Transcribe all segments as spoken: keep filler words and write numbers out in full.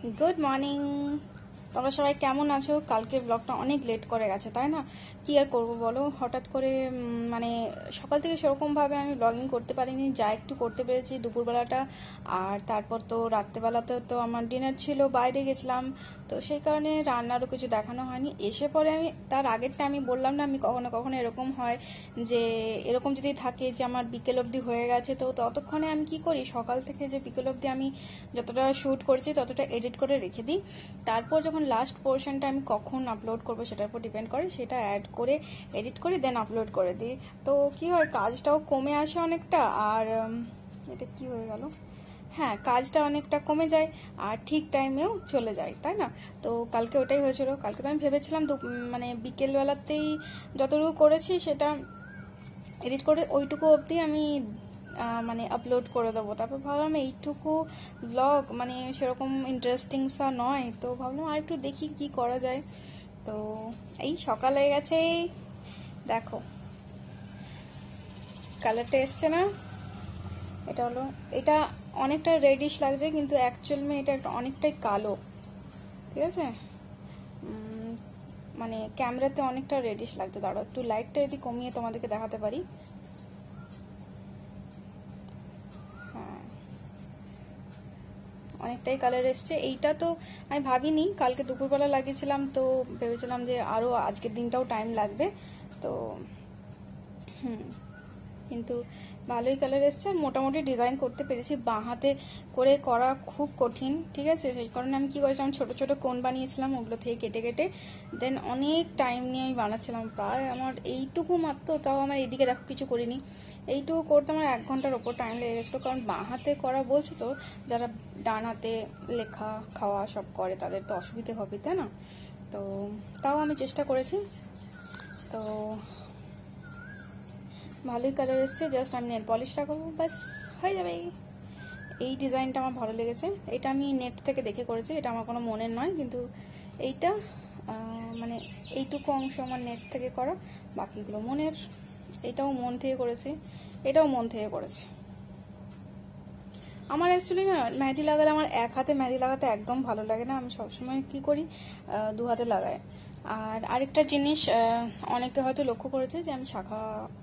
Good morning. তোমরা সবাই কেমন আছো? কালকের ব্লগটা অনেক লেট করে গেছে, তাই না? কি আর করবো বলো, হঠাৎ করে উম, মানে সকাল থেকে সেরকমভাবে আমি ব্লগিং করতে পারিনি, যা একটু করতে পেরেছি দুপুরবেলাটা। আর তারপর তো রাত্রেবেলাতে তো আমার ডিনার ছিল, বাইরে গেছিলাম, তো সেই কারণে রান্নারও কিছু দেখানো হয়নি। এসে পরে আমি তার আগেরটা আমি বললাম না, আমি কখনো কখনো এরকম হয় যে এরকম যদি থাকে যে আমার বিকেল অবধি হয়ে গেছে, তো ততক্ষণে আমি কি করি, সকাল থেকে যে বিকেল অবধি আমি যতটা শ্যুট করেছি ততটা এডিট করে রেখে দিই। তারপর যখন লাস্ট পোর্শনটা আমি কখন আপলোড করব সেটার উপর ডিপেন্ড করে, সেটা অ্যাড করে এডিট করে দেন আপলোড করে দিই। তো কি হয়, কাজটাও কমে আসে অনেকটা। আর উম, এটা কি হয়ে গেল, হ্যাঁ, কাজটা অনেকটা কমে যায় আর ঠিক টাইমেও চলে যায়, তাই না? তো কালকে ওটাই হয়েছিল। কালকে তো আমি ভেবেছিলাম দু- মানে বিকেলবেলাতেই যতটুকু করেছি সেটা এডিট করে ওইটুকু অবধি আমি আহ, মানে আপলোড করে দেবো। তারপর ভাবলাম এইটুকু ব্লগ মানে সেরকম ইন্টারেস্টিং সা নয়, তো ভাবলাম আর একটু দেখি কি করা যায়। তো এই সকাল হয়ে গেছে, দেখো কালারটা এসছে না? এটা হলো, এটা অনেকটা রেডিশ লাগছে কিন্তু অ্যাকচুয়াল মে এটা একটা অনেকটাই কালো, ঠিক আছে? উম, মানে ক্যামেরাতে অনেকটা রেডিশ লাগছে। দাঁড়াও একটু লাইটটা যদি কমিয়ে তোমাদেরকে দেখাতে পারি। হ্যাঁ, অনেকটাই কালার এসছে। এইটা তো আমি ভাবিনি, কালকে দুপুরবেলা লাগিয়েছিলাম, তো ভেবেছিলাম যে আরও আজকের দিনটাও টাইম লাগবে। তো হুম, কিন্তু ভালোই কালার এসছে আর মোটামুটি ডিজাইন করতে পেরেছি। বাঁ হাতে করে করা খুব কঠিন, ঠিক আছে? সেই কারণে আমি কী করেছিলাম, ছোটো ছোটো কোণ বানিয়েছিলাম, ওগুলো থেকে কেটে কেটে দেন অনেক টাইম নিয়ে আমি বানাচ্ছিলাম। প্রায় আমার এইটুকু মাত্র, তাও আমার এইদিকে দেখো কিছু করিনি, এইটুকু করতে আমার এক ঘন্টার ওপর টাইম লেগে গেছিলো। কারণ বাঁ হাতে করা বলছি তো, যারা ডান হাতে লেখা খাওয়া সব করে তাদের তো অসুবিধে হবে, তাই না? তো তাও আমি চেষ্টা করেছি। তো ভালোই কালার এসছে, জাস্ট আমি নেল পলিশ লাগাবো, ব্যাস হয়ে যাবে। এই ডিজাইনটা আমার ভালো লেগেছে, এটা আমি নেট থেকে দেখে করেছি, এটা আমার কোনো মনের নয়। কিন্তু এইটা মানে এইটুকু অংশ আমার নেট থেকে করা, বাকিগুলো মনের। এটাও মন থেকে করেছি, এটাও মন থেকে করেছি। আমার অ্যাকচুয়ালি না মেহেদি লাগালে, আমার এক হাতে মেহেদি লাগাতে একদম ভালো লাগে না। আমি সবসময় কি করি, দু হাতে লাগাই। আর আরেকটা জিনিস, অনেকে হয়তো লক্ষ্য করেছে যে আমি শাখা,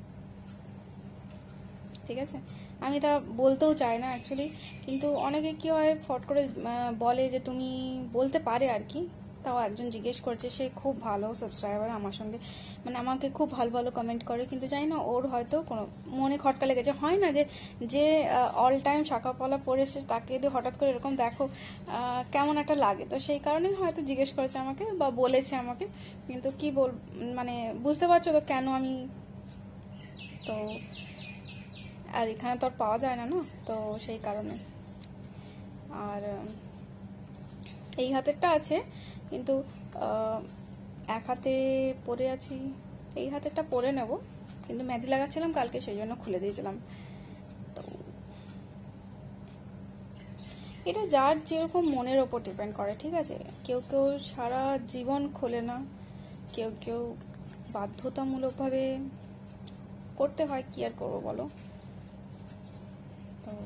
ঠিক আছে, আমি এটা বলতেও চাই না অ্যাকচুয়ালি, কিন্তু অনেকে কি হয় ফট করে বলে যে তুমি বলতে পারে আর কি। তাও একজন জিজ্ঞেস করছে, সে খুব ভালো সাবস্ক্রাইবার আমার সঙ্গে, মানে আমাকে খুব ভালো ভালো কমেন্ট করে, কিন্তু জানি না ওর হয়তো কোনো মনে খটকা লেগেছে। হয় না যে যে অল টাইম শাখা পলা পরে এসে তাকে যদি হঠাৎ করে এরকম দেখো, কেমন একটা লাগে, তো সেই কারণেই হয়তো জিজ্ঞেস করেছে আমাকে বা বলেছে আমাকে। কিন্তু কি বল, মানে বুঝতে পারছো তো কেন আমি, তো আর এখানে তো আর পাওয়া যায় না, না তো সেই কারণে। আর এই হাতেরটা আছে, কিন্তু এক হাতে পরে আছি, এই হাতেরটা পরে নেব, কিন্তু মেহেদি লাগাচ্ছিলাম কালকে, সেই জন্য খুলে দিয়েছিলাম। তো এটা যার যেরকম মনের ওপর ডিপেন্ড করে, ঠিক আছে? কেউ কেউ সারা জীবন খোলে না, কেউ কেউ বাধ্যতামূলকভাবে করতে হয়, কি আর করবো বলো। তো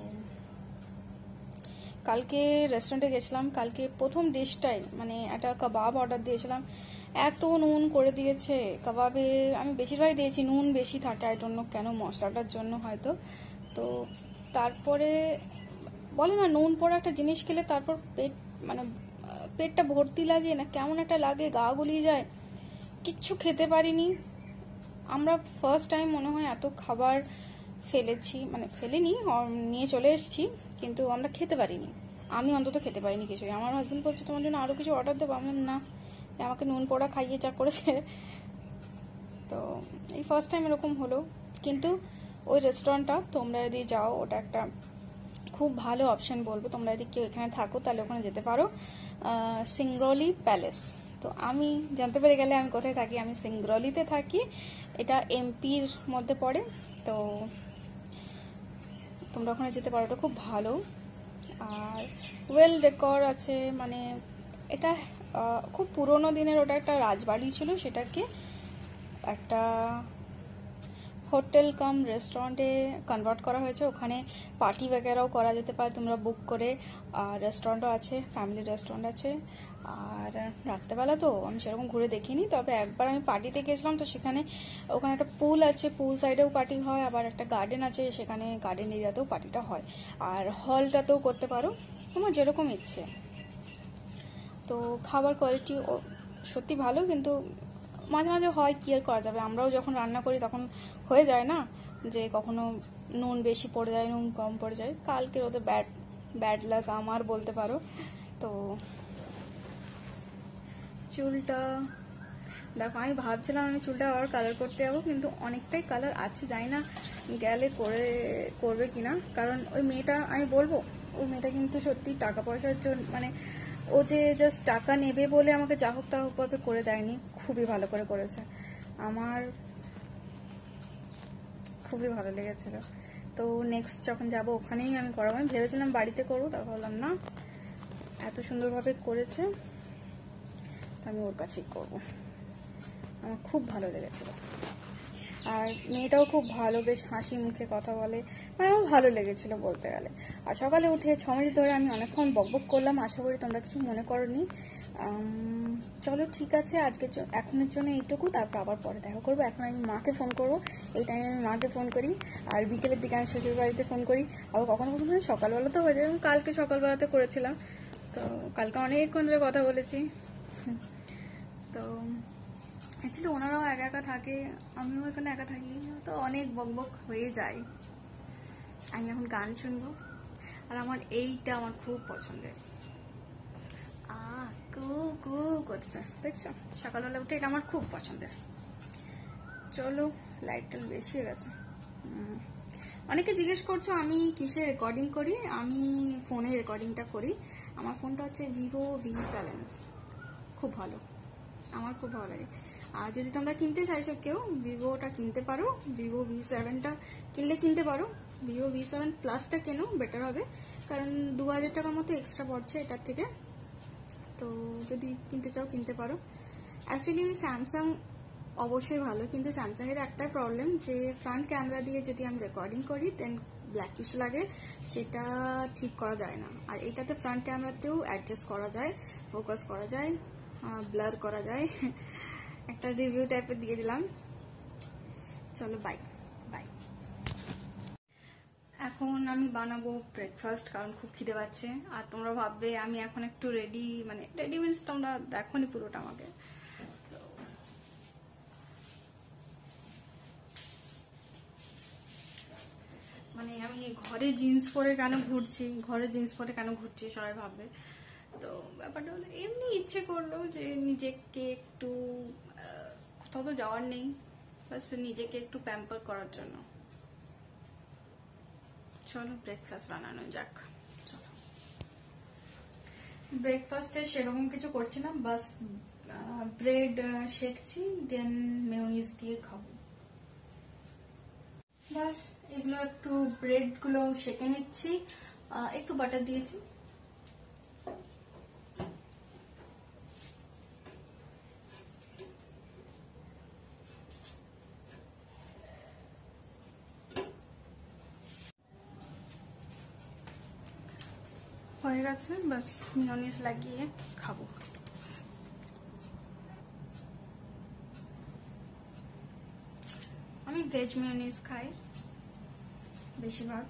কালকে রেস্টুরেন্টে গেছিলাম, কালকে প্রথম ডিশটাই মানে একটা কাবাব অর্ডার দিয়েছিলাম, এত নুন করে দিয়েছে কাবাবে। আমি বেশিরভাগ দিয়েছি, নুন বেশি থাকে, আই ডোন্ট নো কেন, মশলাটার জন্য হয়তো। তো তারপরে বলে না, নুন পড়া একটা জিনিস খেলে তারপর পেট মানে পেটটা ভর্তি লাগে না, কেমন একটা লাগে, গা গুলিয়ে যায়। কিচ্ছু খেতে পারিনি। আমরা ফার্স্ট টাইম মনে হয় এত খাবার ফেলেছি, মানে ফেলিনি, নিয়ে চলে এসেছি, কিন্তু আমরা খেতে পারিনি। আমি অন্তত খেতে পারিনি কিছুই। আমার হাজব্যান্ড বলছে তোমার জন্য আরও কিছু অর্ডার দেবো, আমার না, আমাকে নুন পোড়া খাইয়ে যা করেছে। তো এই ফার্স্ট টাইম এরকম হলো। কিন্তু ওই রেস্টুরেন্টটা তোমরা যদি যাও, ওটা একটা খুব ভালো অপশন বলবো। তোমরা যদি কেউ এখানে থাকো তাহলে ওখানে যেতে পারো, সিংরলি প্যালেস। তো আমি জানতে পেরে গেলে আমি কোথায় থাকি, আমি সিংরলিতে থাকি, এটা এমপির মধ্যে পড়ে। তো তোমরা ওখানে যেতে পারো, ওটা খুব ভালো। আর ওয়েল ডেকর আছে, মানে এটা খুব পুরোনো দিনের, ওটা একটা রাজবাড়ি ছিল, সেটাকে একটা হোটেল কাম রেস্টুরেন্টে কনভার্ট করা হয়েছে। ওখানে পার্টি वगैरहও করা যেতে পারে তোমরা বুক করে। আর রেস্টুরেন্টও আছে, ফ্যামিলি রেস্টুরেন্ট আছে। আর রাত্রেবেলা তো আমি সেরকম ঘুরে দেখিনি, তবে একবার আমি পার্টিতে গেছিলাম, তো সেখানে ওখানে একটা পুল আছে, পুল সাইডেও পার্টি হয়, আবার একটা গার্ডেন আছে, সেখানে গার্ডেন এরিয়াতেও পার্টিটা হয়। আর হলটাতেও করতে পারো, তোমার যেরকম ইচ্ছে। তো খাবার কোয়ালিটি সত্যি ভালো, কিন্তু মাঝে মাঝে হয় কি আর করা যাবে, আমরাও যখন রান্না করি তখন হয়ে যায় না যে কখনো নুন বেশি পড়ে যায়, নুন কম পড়ে যায়। কালকের ওদের ব্যাড ব্যাড লাক আমার বলতে পারো। তো চুলটা দেখো, আমি ভাবছিলাম আমি চুলটা আবার কালার করতে যাবো, কিন্তু অনেকটাই কালার আছে, জানি না গেলে করে করবে কিনা। কারণ ওই মেয়েটা, আমি বলবো ওই মেয়েটা কিন্তু সত্যি টাকা পয়সার জন্য, মানে ও যে জাস্ট টাকা নেবে বলে আমাকে যা হোক তা হোক ভাবে করে দেয়নি, খুবই ভালো করে করেছে, আমার খুবই ভালো লেগেছিল। তো নেক্সট যখন যাব ওখানেই আমি করাবো। আমি ভেবেছিলাম বাড়িতে করবো, তারপর বললাম না, এত সুন্দরভাবে করেছে তো আমি ওর কাছেই করবো। আমার খুব ভালো লেগেছিল, আর মেয়েটাও খুব ভালো, বেশ হাসি মুখে কথা বলে, মানে আমার ভালো লেগেছিল বলতে গেলে। আর সকালে উঠে ছ মিনিট ধরে আমি অনেকক্ষণ বকবক করলাম, আশা করি তোমরা কিছু মনে করনি। চলো ঠিক আছে, আজকের এখনের জন্য এইটুকু, তারপর আবার পরে দেখা করবো। এখন আমি মাকে ফোন করবো, এই টাইমে আমি মাকে ফোন করি, আর বিকেলের দিকে আমি শ্বশুর বাড়িতে ফোন করি, আবার কখনো কখনো সকালবেলা তো হয়ে যায়। কালকে সকালবেলাতে করেছিলাম, তো কালকে অনেকক্ষণ ধরে কথা বলেছি। তো অ্যাকচুয়ালি ওনারাও একা একা থাকে, আমিও এখানে একা থাকি, তো অনেক বকবক হয়ে যায়। আমি এখন গান শুনবো, আর আমার এইটা আমার খুব পছন্দের, আ কু কু করছে, দেখছো সকালবেলা উঠে, এটা আমার খুব পছন্দের। চলো, লাইটটা বেশি হয়ে গেছে। অনেকে জিজ্ঞেস করছো আমি কিসে রেকর্ডিং করি। আমি ফোনে রেকর্ডিংটা করি, আমার ফোনটা হচ্ছে ভিভো ভি সেভেন, খুব ভালো, আমার খুব ভালো লাগে। আর যদি তোমরা কিনতে চাইছো কেউ, ভিভোটা কিনতে পারো, ভিভো ভি সেভেনটা কিনলে কিনতে পারো। ভিভো ভি সেভেন প্লাসটা কেনো, বেটার হবে, কারণ দু হাজার টাকার মতো এক্সট্রা পড়ছে এটার থেকে। তো যদি কিনতে চাও কিনতে পারো। অ্যাকচুয়ালি স্যামসাং অবশ্যই ভালো, কিন্তু স্যামসাংয়ের একটাই প্রবলেম, যে ফ্রন্ট ক্যামেরা দিয়ে যদি আমি রেকর্ডিং করি দেন ব্ল্যাকিশ লাগে, সেটা ঠিক করা যায় না। আর এটাতে ফ্রন্ট ক্যামেরাতেও অ্যাডজাস্ট করা যায়, ফোকাস করা যায়, ব্লার করা যায়। একটা রিভিউ টাইপের দিয়ে দিলাম। চলো বাই বাই। এখন আমি বানাবো ব্রেকফাস্ট, কারণ খুব খিদে পাচ্ছে। আর তোমরা ভাববে আমি এখন একটু রেডি, মানে রেডি মিন্স তোমরা দেখোনি পুরোটা আমাকে। মানে আমি ঘরে জিন্স পরে কেন ঘুরছি, ঘরে জিন্স পরে কেন ঘুরছি সবাই ভাববে। তো ব্যাপারটা হলো এমনি ইচ্ছে করলো যে নিজেকে একটু, কোথাও তো যাওয়ার নেই, বাস নিজেকে একটু প্যাম্পার করার জন্য। চলো ব্রেকফাস্ট বানানো যাক। চলো, ব্রেকফাস্টে সেরকম কিছু করছি না, বাস ব্রেড শেখছি, দেন মেয়োনিজ দিয়ে খাবো। বাস এগুলো একটু ব্রেড গুলো সেকে নিচ্ছি, একটু বাটার দিয়েছি। হয়ে গেছে, বাস মেয়োনিজ লাগিয়ে খাবো। আমি ভেজ মেয়োনিজ খাই বেশিরভাগ।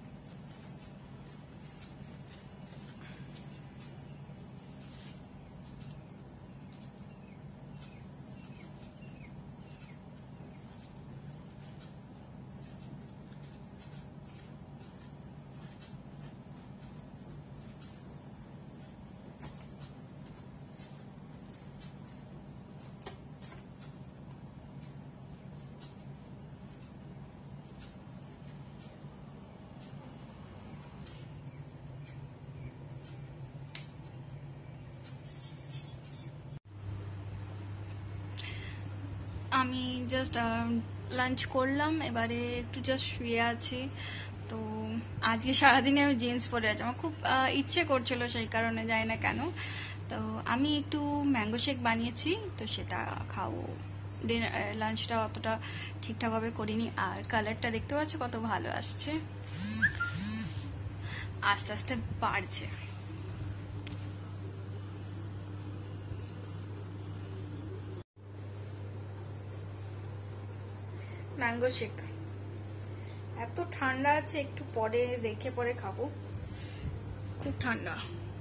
আমি জাস্ট লাঞ্চ করলাম, এবারে একটু জাস্ট শুয়ে আছি। তো আজকে সারাদিনে আমি জিন্স পরে আছি, আমার খুব ইচ্ছে করছিল, সেই কারণে জানি না কেন। তো আমি একটু ম্যাঙ্গো শেক বানিয়েছি, তো সেটা খাবো। ডিনার লাঞ্চটা অতটা ঠিকঠাকভাবে করিনি। আর কালারটা দেখতে পাচ্ছ কত ভালো আসছে, আস্তে আস্তে বাড়ছে। ম্যাঙ্গো শেক এত ঠান্ডা আছে, একটু পরে রেখে পরে খাবো, খুব ঠান্ডা।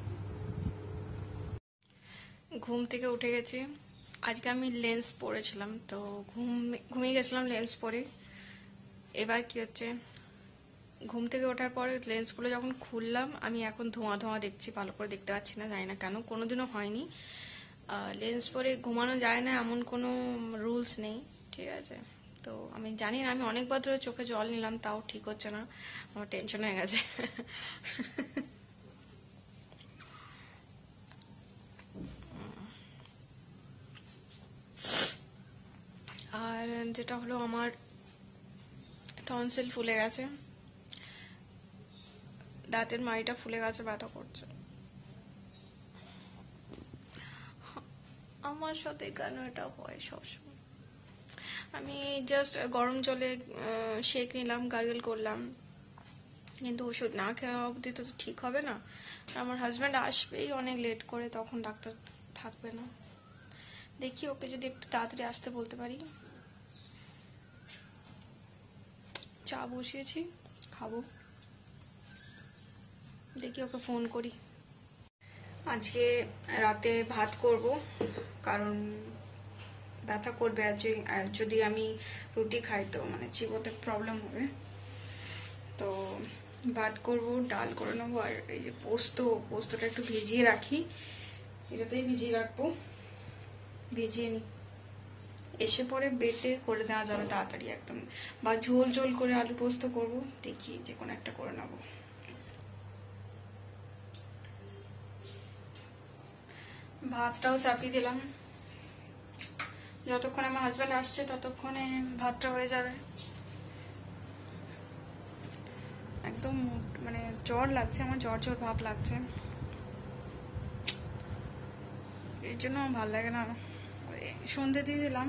ঘুম থেকে উঠে গেছি। আজকে আমি লেন্স পরেছিলাম, তো ঘুম ঘুমিয়ে গেছিলাম লেন্স পরে। এবার কি হচ্ছে, ঘুম থেকে ওঠার পরে লেন্সগুলো যখন খুললাম, আমি এখন ধোঁয়া ধোঁয়া দেখছি, ভালো করে দেখতে পাচ্ছি না, জানি না কেন, কোনোদিনও হয়নি। লেন্স পরে ঘুমানো যায় না এমন কোনো রুলস নেই, ঠিক আছে। তো আমি জানি না, আমি অনেকবার ধরে চোখে জল নিলাম, তাও ঠিক হচ্ছে না, আমার টেনশন হয়ে গেছে। আর যেটা হলো, আমার টনসিল ফুলে গেছে, দাঁতের মাড়িটা ফুলে গেছে, ব্যথা করছে। আমার সাথে কেন এটা হয় সবসময়? আমি জাস্ট গরম জলে শেক নিলাম, গার্গল করলাম, কিন্তু ওষুধ না খাওয়া অবধি তো ঠিক হবে না। আমার হাজব্যান্ড আসবেই অনেক লেট করে, তখন ডাক্তার থাকবে না। দেখি ওকে যদি একটু তাড়াতাড়ি আসতে বলতে পারি। চা বসিয়েছি, খাবো, দেখি ওকে ফোন করি। আজকে রাতে ভাত করব, কারণ ব্যথা করবে, আর যদি আমি রুটি খাই তো মানে চিবোতে প্রবলেম হবে। তো ভাত করব, ডাল করে নেবো, আর এই যে পোস্ত, পোস্তটা একটু ভিজিয়ে রাখি, এটাতেই ভিজিয়ে রাখবো, ভিজিয়ে নিই, এসে পরে বেটে করে দেওয়া যাবে তাড়াতাড়ি একদম, বা ঝোল ঝোল করে আলু পোস্ত করব, দেখি যে কোনো একটা করে নেবো। ভাতটাও চাপিয়ে দিলাম, যতক্ষণ আমার হাজব্যান্ড আসছে ততক্ষণে ভাতটা হয়ে যাবে। একদম মানে জ্বর লাগছে, আমার জ্বর জ্বর ভাব লাগছে, এর জন্য আমার ভালো লাগে না। সন্ধে দিয়ে দিলাম।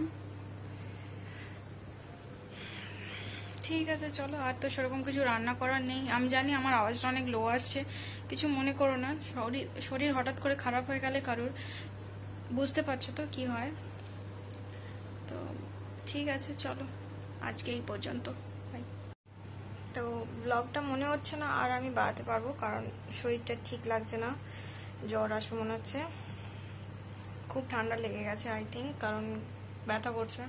ঠিক আছে চলো, আর তো সেরকম কিছু রান্না করার নেই। আমি জানি আমার আওয়াজটা অনেক লো আসছে, কিছু মনে করো না, শরীর শরীর হঠাৎ করে খারাপ হয়ে গেলে কারোর, বুঝতে পারছো তো কি হয়। তো ঠিক আছে চলো, আজকে এই পর্যন্ত। তো ব্লগটা মনে হচ্ছে না আর আমি বাড়াতে পারবো, কারণ শরীরটা ঠিক লাগছে না, জ্বর আসবে মনে হচ্ছে, খুব ঠান্ডা লেগে গেছে আই থিঙ্ক, কারণ ব্যথা করছে।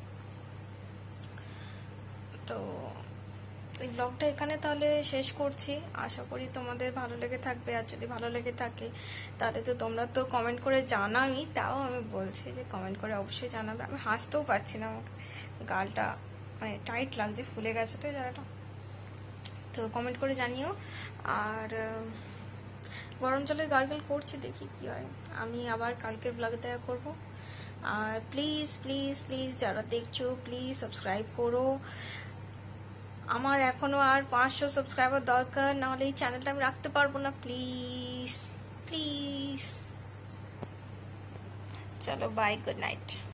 তো এই ব্লগটা এখানে তাহলে শেষ করছি, আশা করি তোমাদের ভালো লেগে থাকবে। আর যদি ভালো লেগে থাকে তাহলে তো তোমরা তো কমেন্ট করে জানাই, তাও আমি বলছি যে কমেন্ট করে অবশ্যই জানাবে। আমি হাসতেও পারছি না, আমাকে গালটা মানে টাইট লাগছে, ফুলে গেছে তো এই জায়গাটা, তো কমেন্ট করে জানিও। আর গরম জলের গার্গল করছি, দেখি কি হয়। আমি আবার কালকের ব্লগে দেখা করবো। আর প্লিজ প্লিজ প্লিজ যারা দেখছো প্লিজ সাবস্ক্রাইব করো। আমার এখনো আর পাঁচশো সাবস্ক্রাইবার দরকার, নাহলে এই চ্যানেলটা আমি রাখতে পারবো না। প্লিজ প্লিজ, চলো বাই, গুড নাইট।